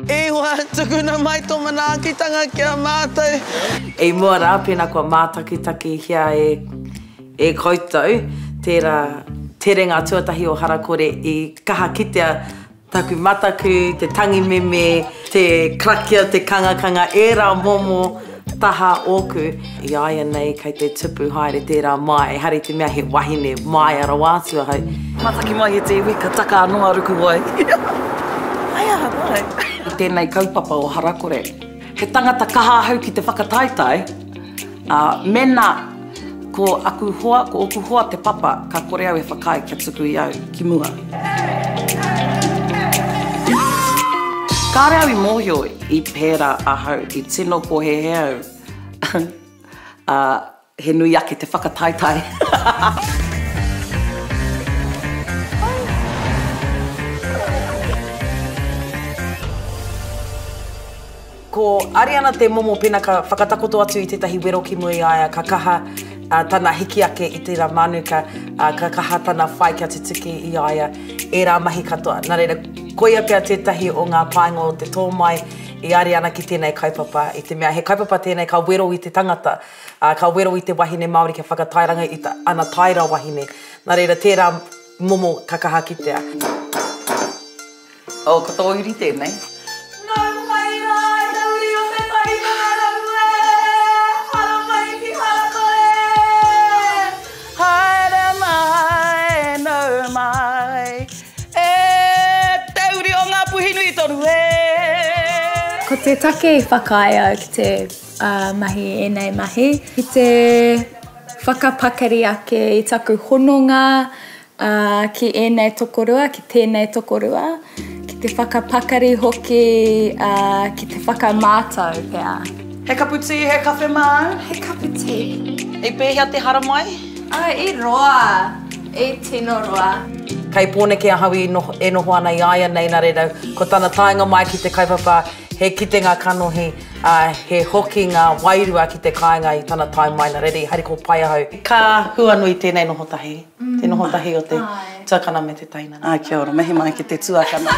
E hoa tukuna mai tō manaakitanga kia mātou. E mua rā, pēnā kua mātakitaki hia e koutou, te renga tuatahi o Harakore I kaha kitea taku mataku, te tangi meme, te krakia, te kangakanga, e rā momo, taha oku. I aia nei kei te tupu haere tērā mai, hari te mea he wahine mai ara wātua hau. Mataki mai e te wika taka anoa ruku wai. Aia, mai. I tēnei kaupapa o Harakore, he tangata kaha hau ki te whakataitai, mena ko oku hoa te papa, ka kore au e whakai kia tuku I au ki mua. Kāre au I mōhio I pērā ahau, I tino ko he au. He nui ake te whakataitai. Ko ariana te momo pēnā ka whakatakoto atu I tētahi wero ki mui aia, ka kaha tana hiki ake I te rā manuka, ka kaha tana whai kia te tiki I aia, e rā mahi katoa. Nā reira, koia pia tētahi o ngā paingo o te tōmai I ariana ki tēnei kaupapa I te mea. He kaupapa tēnei ka wero I te tangata, ka wero I te wahine Māori kia whakatairanga I ta ana taira wahine. Nā reira, tērā momo ka kaha kitea. O, ko tō uri tēnei. Ko te take I whakai au ki te mahi enei mahi. Ki te whakapakari ake I taku hononga ki enei tokorua, ki tēnei tokorua. Ki te whakapakari hoki ki te whakamātau pēr. He kapu tī, he kawhe mau? He kapu tī. E pēhea te hara mai? I roa. E tino roa. Kei pōne kia hawi e noho ana I aia nei nā reira, ko tana tainga mai ki te kaupapa, he kite ngā kanohi, he hoki ngā wairua ki te kāinga I tana tai mai nā reira, hari ko pai ahau. Ka huanui tēnei noho tahi, te noho tahi o te tuakana me te tainana. Ai, kia ora, mehi mai ki te tuakana.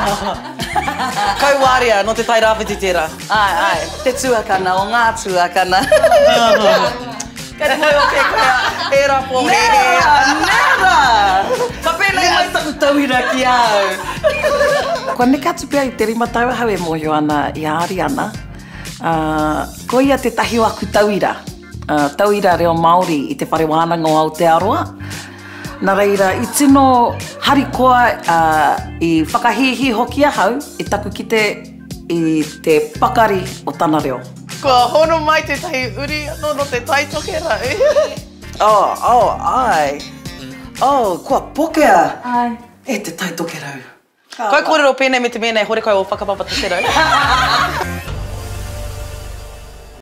Kauāria no te tai rāwhiti tērā. Ai, te tuakana o ngā tuakana. Kei moi o ke koea, e rā pō he. Nera! Ka pēnei mai taku tauira ki au. Kua neka atu pia I te rima tau hau e mōhio ana I Ariana. Ko ia te tahi o aku tauira. Tauira reo Māori I te whare wānanga o Aotearoa. Nā reira, I tino harikoa I whakahihi hoki ahau, I taku ki te pakari o tana reo. Kua hono mai te tahi uri anō no te tai tokera. Ai. Kua pokea. Ai. E te tai tokerau. Kai kōrero pēnei me te mea nei, hore kai o whakapapa te terau.